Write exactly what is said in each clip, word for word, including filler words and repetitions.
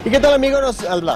¿Y qué tal, amigos? Nos... Habla.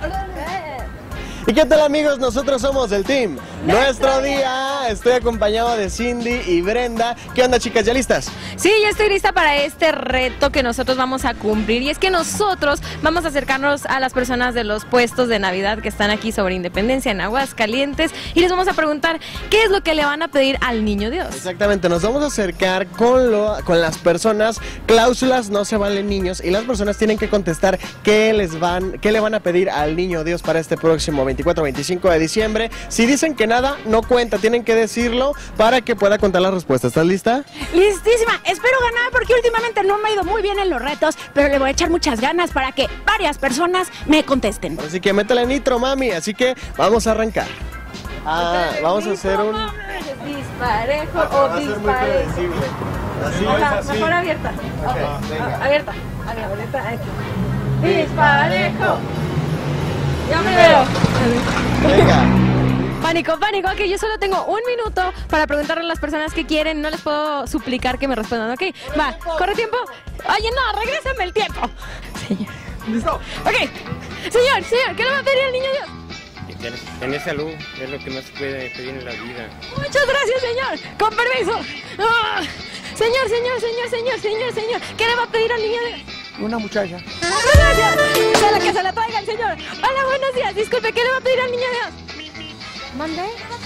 ¿Y qué tal, amigos? Nosotros somos el team Nuestro Día. Estoy acompañado de Cindy y Brenda. ¿Qué onda, chicas? ¿Ya listas? Sí, ya estoy lista para este reto que nosotros vamos a cumplir. Y es que nosotros vamos a acercarnos a las personas de los puestos de Navidad que están aquí sobre Independencia en Aguascalientes y les vamos a preguntar qué es lo que le van a pedir al Niño Dios. Exactamente, nos vamos a acercar con, lo, con las personas. Cláusulas no se valen niños y las personas tienen que contestar qué les van, qué le van a pedir al Niño Dios para este próximo veinticuatro veinticinco de diciembre. Si dicen que nada, no cuenta, tienen que decirlo para que pueda contar la respuesta. ¿Estás lista? Listísima, espero ganar porque últimamente no me ha ido muy bien en los retos, pero le voy a echar muchas ganas para que varias personas me contesten. Así que métele nitro, mami, así que vamos a arrancar. Ah, vamos a hacer un... Disparejo Va o a ser muy disparejo. predecible. Así Ajá, es así. mejor abierta. Ok, Ok, venga. abierta. Abierta, aquí. Disparejo. Yo primero. Venga. Pánico, pánico, ok, yo solo tengo un minuto para preguntarle a las personas que quieren, no les puedo suplicar que me respondan, ok, va, corre tiempo, oye no, regrésame el tiempo. Señor. ¿Listo? Ok, señor, señor, ¿qué le va a pedir al Niño Dios? Que tener salud es lo que más se puede pedir en la vida. Muchas gracias, señor, con permiso. Ah, señor, señor, señor, señor, señor, señor, ¿qué le va a pedir al Niño Dios? Una muchacha. Muchas gracias, se la que se la traigan, señor. Hola, buenos días, disculpe, ¿qué le va a pedir al Niño Dios? ¿Mande?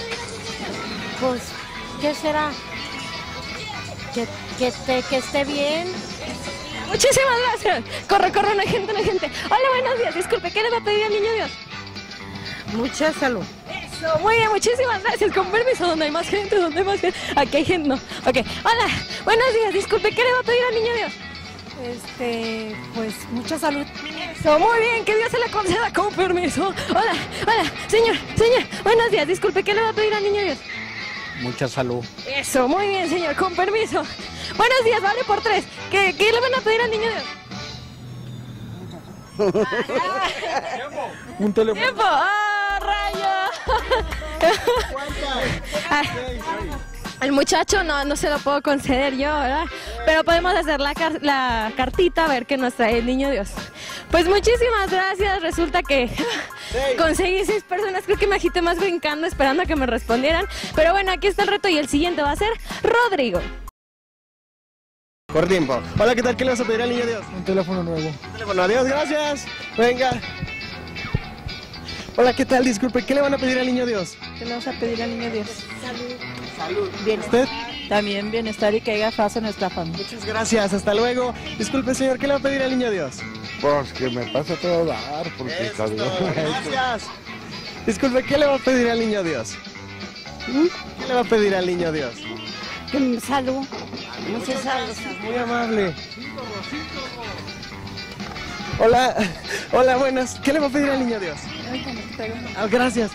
Pues, ¿qué será? Que, que, esté, que esté bien. Muchísimas gracias. Corre, corre, no hay gente, no hay gente. Hola, buenos días, disculpe, ¿qué le va a pedir al Niño Dios? Mucha salud. Eso, muy bien, muchísimas gracias. Con permiso, donde hay más gente, donde hay más gente. Aquí hay gente, no. Ok, hola, buenos días, disculpe, ¿qué le va a pedir al Niño Dios? Este, pues, mucha salud. Eso, muy bien, que Dios se la conceda con permiso. Hola, hola, señor, señor, buenos días, disculpe, ¿qué le va a pedir al Niño Dios? Mucha salud. Eso, muy bien, señor, con permiso. Buenos días, vale por tres. ¿Qué, qué le van a pedir al Niño Dios? Un teléfono. ¡Tiempo! ¡Ah, rayo! Ay, el muchacho no, no se lo puedo conceder yo, ¿verdad? Pero podemos hacer la, car la cartita a ver qué nos trae el Niño Dios. Pues muchísimas gracias, resulta que conseguí seis personas, creo que me agité más brincando esperando a que me respondieran. Pero bueno, aquí está el reto y el siguiente va a ser Rodrigo. Por tiempo. Hola, ¿qué tal? ¿Qué le vas a pedir al Niño Dios? Un teléfono nuevo. Teléfono, adiós, gracias. Venga. Hola, ¿qué tal? Disculpe, ¿qué le van a pedir al Niño Dios? ¿Qué le vamos a pedir al Niño Dios? Salud. Salud. Bienestar. ¿Usted? También bienestar y que haya paz en nuestra familia. Muchas gracias, hasta luego. Disculpe, señor, ¿qué le va a pedir al Niño Dios? Pues que me pase todo dar, porque Eso es todo, gracias. Disculpe, ¿qué le va a pedir al Niño Dios? ¿Qué le va a pedir al Niño Dios? Salud. Mucha salud. Muy amable. Hola, hola, buenas. ¿Qué le va a pedir al Niño Dios? Ah, gracias.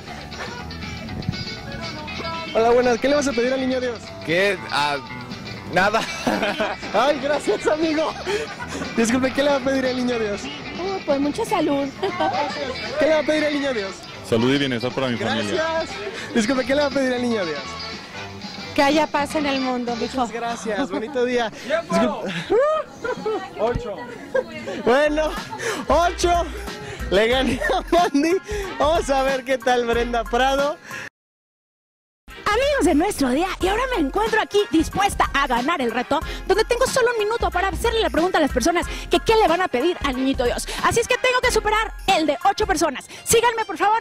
Hola, buenas. ¿Qué le vas a pedir al Niño Dios? ¿Qué? Ah, nada. Ay, gracias, amigo. Disculpe, ¿qué le va a pedir al Niño Dios? Oh, pues mucha salud. ¿Qué le va a pedir al Niño Dios? Salud y bienestar para mi familia. Gracias. Disculpe, ¿qué le va a pedir al Niño Dios? Que haya paz en el mundo, mijo. Muchas gracias, bonito día. Disculpe. Ocho. Bueno, ocho. Le gané a Mandy. Vamos a ver qué tal Brenda Prado. Amigos de Nuestro Día, y ahora me encuentro aquí dispuesta a ganar el reto, donde tengo solo un minuto para hacerle la pregunta a las personas que qué le van a pedir al Niñito Dios. Así es que tengo que superar el de ocho personas. Síganme, por favor.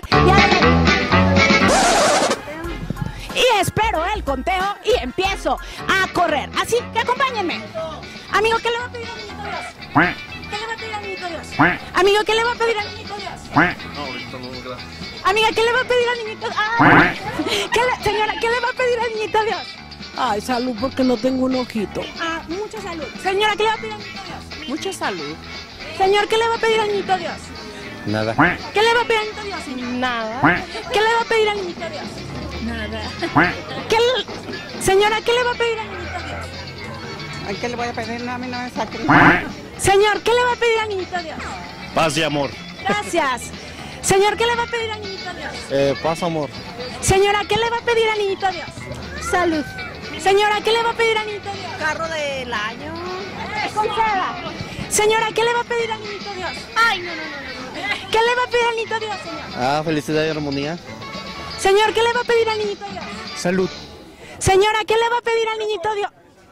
Y, y espero el conteo y empiezo a correr. Así que acompáñenme. Amigo, ¿qué le va a pedir al Niñito Dios? ¿Qué le va a pedir al Niñito Dios? Amigo, ¿qué le va a pedir al Niñito Dios? No, ahorita no, gracias. Amiga, ¿qué le va a pedir al Niñito Dios? Ah, ¿qué le, señora, ¿qué le va a pedir al Niñito Dios? Ay, salud porque no tengo un ojito. Ah, mucha salud. Señora, ¿qué le va a pedir al Niñito Dios? Mucha salud. Señor, ¿qué le va a pedir al Niñito Dios? Nada. ¿Qué le va a pedir al Niñito Dios, señor? Nada. ¿Qué le va a pedir al Niñito Dios? Nada. ¿Qué le... Señora, ¿qué le va a pedir al Niñito Dios? ¿A qué le voy a pedir? No, a mí no me saquen. Señor, ¿qué le va a pedir al Niñito Dios? Paz y amor. Gracias. Señor, ¿qué le va a pedir al Niñito Dios? Eh, paz, amor. Señora, ¿qué le va a pedir al Niñito Dios? Salud. Señora, ¿qué le va a pedir al Niñito Dios? Carro del año. Conceda. Señora, ¿qué le va a pedir al niñito Dios? Ay, no, no, no, no. ¿Qué le va a pedir al niñito Dios, señor? Ah, felicidad y armonía. Señor, ¿qué le va a pedir al niñito Dios? Salud. Señora, ¿qué le va a pedir al niñito Dios?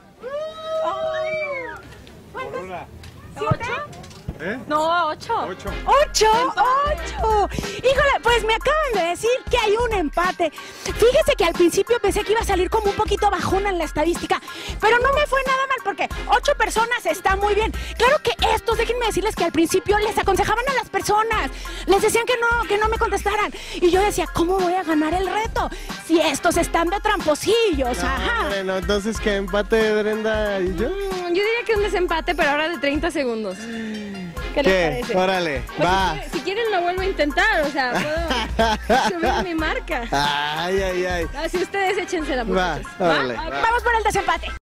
¿Siete? ¿Eh? No, ocho. Ocho. ¡Ocho! ¡Ocho! Híjole, pues me acaban de decir que hay un empate. Fíjese que al principio pensé que iba a salir como un poquito bajona en la estadística, pero no me fue nada mal porque ocho personas está muy bien. Claro que estos, déjenme decirles que al principio les aconsejaban a las personas, les decían que no, que no me contestaran. Y yo decía, ¿cómo voy a ganar el reto? Si estos están de tramposillos, ajá. Bueno, entonces que empate Brenda y yo. Mm, yo diría que un desempate, pero ahora de treinta segundos. ¿Qué, les ¿Qué? parece? Órale, Pues va. Si, quieren, si quieren lo vuelvo a intentar, o sea, puedo subir mi marca. Ay, ay, ay. Así ustedes échensela, Va, muchachos. órale. Vamos por el desempate.